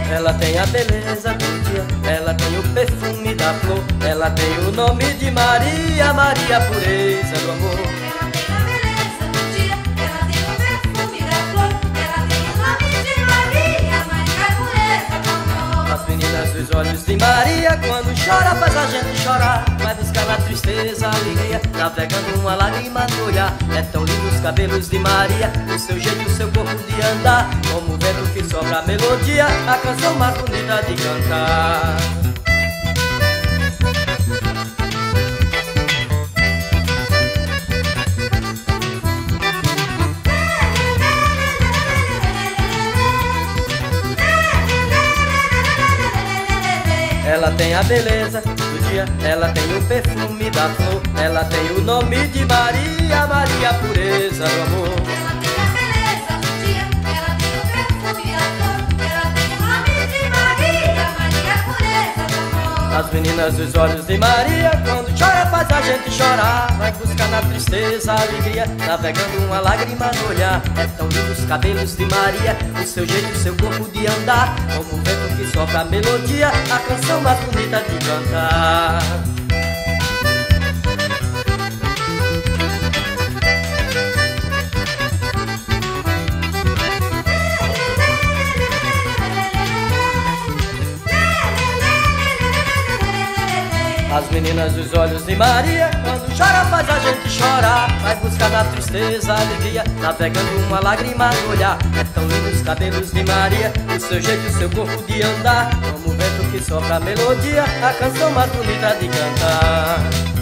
Ela tem a beleza do dia, ela tem o perfume da flor, ela tem o nome de Maria, Maria, pureza do amor. Ela tem a beleza do dia, ela tem o perfume da flor, ela tem o nome de Maria, Maria, pureza do amor. As meninas dos olhos de Maria, quando chora faz a gente chorar, vai buscar na tristeza a alegria, navegando uma lágrima no olhar. É tão lindo os cabelos de Maria, o seu jeito, o seu corpo de andar, como o vento que sopra a melodia, a canção mais bonita de cantar. Ela tem a beleza do dia, ela tem o perfume da flor, ela tem o nome de Maria, Maria, pureza do amor. Ela tem a beleza do dia, ela tem o perfume da flor, ela tem o nome de Maria, Maria, pureza do amor. As meninas dos olhos de Maria, quando chora faz a gente chorar, vai buscar na tristeza a alegria, navegando uma lágrima no olhar. É tão lindo os cabelos de Maria, o seu jeito, o seu corpo de andar, como o vento que sopra a melodia, a canção mais bonita de cantar. As meninas dos olhos de Maria, quando chora faz a gente chorar, vai buscar na tristeza a alegria, navegando uma lágrima no olhar. É tão lindo os cabelos de Maria, o seu jeito, o seu corpo de andar, como o vento que sopra a melodia, a canção mais bonita de cantar.